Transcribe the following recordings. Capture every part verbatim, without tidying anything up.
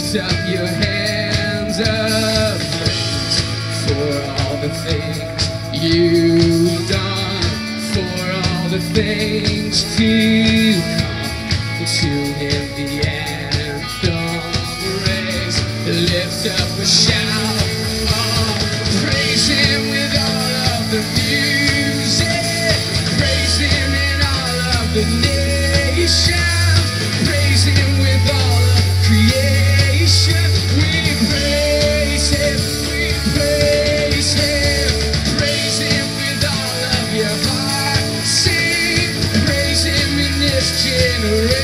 Lift up your hands of praise for all the things you've done, for all the things to come. To him the anthem raise. Lift up a shout, oh, praise him with all of the music, praise him in all of the nations, praise him with all of creation. We praise him, we praise him, praise him with all of your heart. Sing, praise him in this generation.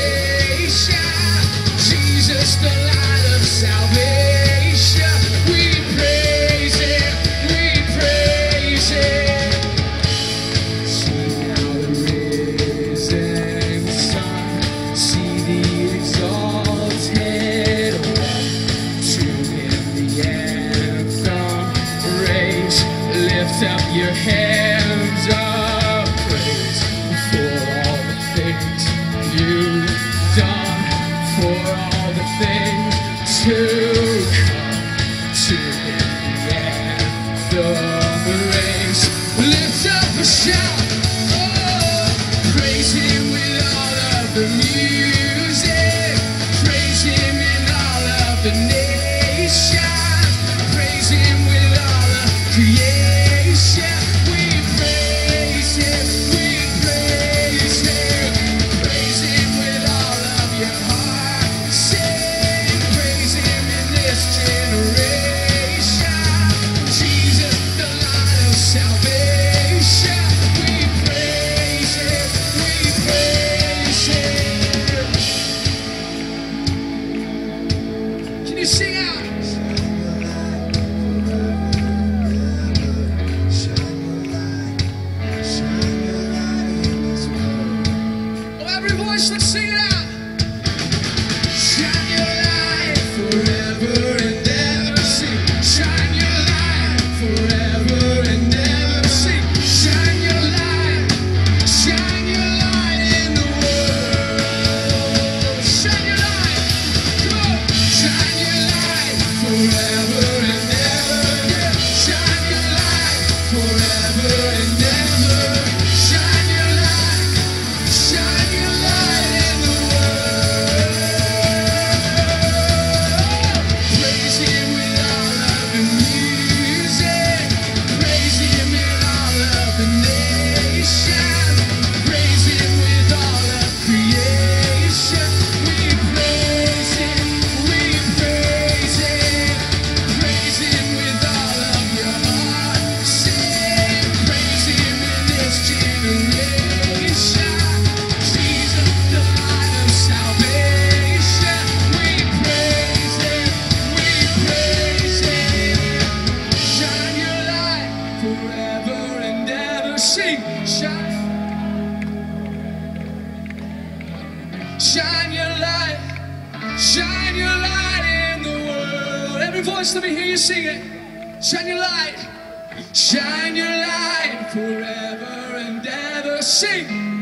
Jesus, the light of salvation. We praise him, we praise him. See now the risen sun, see the exalted one. To him the anthem raise. Lift up your hands of praise for all the things you've done, for all the things to come. To him the anthem raise. Lift up a shout, oh, praise him with all of the music, praise him in all of the nations, praise him with all of creation. We praise him, we praise him, praise him with all of your heart. Sing, praise him in this generation. Jesus, the light of salvation. We praise him, we praise him. Can you sing out? Oh, every voice, let's sing it out. Shine your light forever and ever. Sing, shine your light forever and ever. Sing, shine your light, shine your light in the world. Shine your light, come on. Shine your light forever and ever. Yeah, shine your light forever and ever. Shine your light, shine your light in the world. Praise him with all of the music, praise him in all of the nations, praise him with all of creation. We praise him, we praise him, praise him with all of your heart. Sing, praise him in this generation. Jesus, the light of salvation. We praise him, we praise him. Shine your light forever and ever. Sing, shine, shine your light, shine your light in the world. Every voice, let me hear you sing it. Shine your light, shine your light forever and ever. Sing.